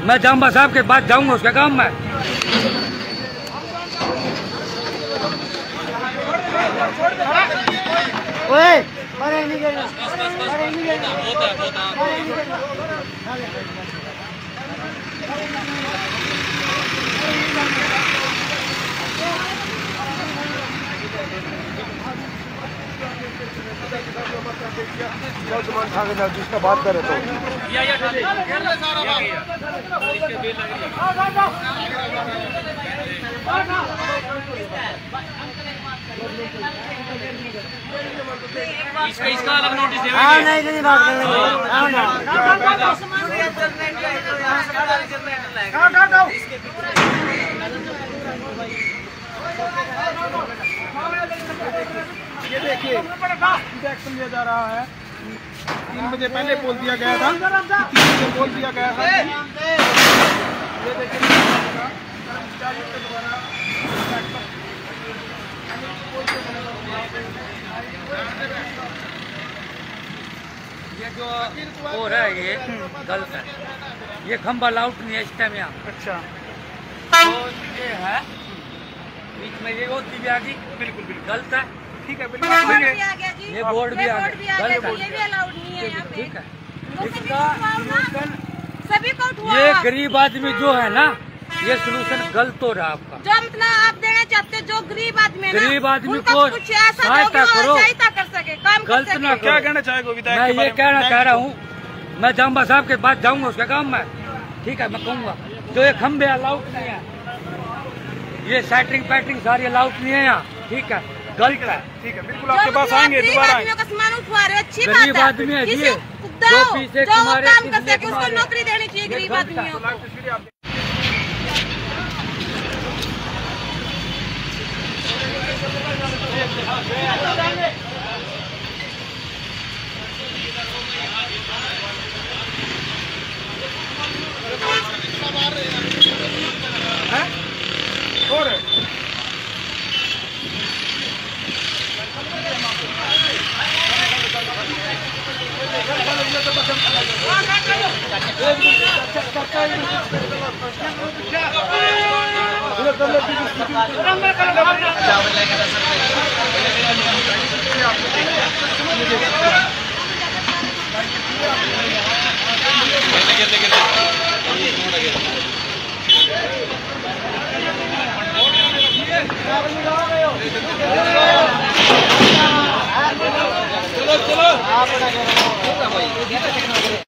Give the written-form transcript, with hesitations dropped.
मैं जाम्बा साहब के पास जाऊंगा उसके काम में। जिसका बात करे तो इसका अलग नोटिस है। नहीं बात कर ये देखिए एक्शन लिया जा रहा है। 3 बजे पहले बोल दिया गया था, 3 बजे बोल दिया गया था। ये देखिए कर्मचारियों के द्वारा ये जो हो रहा है ये गलत है। ये खंबा लाउट नहीं है इस टाइम यहाँ। अच्छा तो ये है बीच में ये होती भी आ गई। बिल्कुल बिल्कुल गलत है। ठीक है बिल्कुल। ये बोर्ड भी आ गया गलत है। ये भी अलाउड नहीं है यहाँ पे। ठीक है। तो इसका सोल्यूशन सभी को उठवाओ। ये गरीब आदमी जो है ना, ये सोल्यूशन गलत हो रहा है आपका। जो मतलब आप देना चाहते जो गरीब आदमी है ना, गरीब आदमी उनको को कुछ ऐसा सहायता दो कि वो करो। सहायता कर सके, काम कर गलत सके। ना करो। क्या कहना चाहेगा विधायक? मैं ये कहना चाह रहा हूँ, मैं जाम्बा साहब के पास जाऊंगा उसके काम में। ठीक है, मैं कहूँगा जो ये खंबे अलाउड नहीं है, ये सेटरिंग पैटरिंग सारी अलाउड नहीं है यहाँ। ठीक है, गलत है। ठीक है बिल्कुल आपके पास आएंगे दोबारा आएंगे। का सामान उठवा रहे अच्छी बात गरीब है। आदमी है किसी ये, को जो दो, पीछे जो वो तुम्हारे काम कर पीछे सके उसको तुम्हारे। नौकरी देनी चाहिए ये गरीब गलत है। आदमियों को। और चलो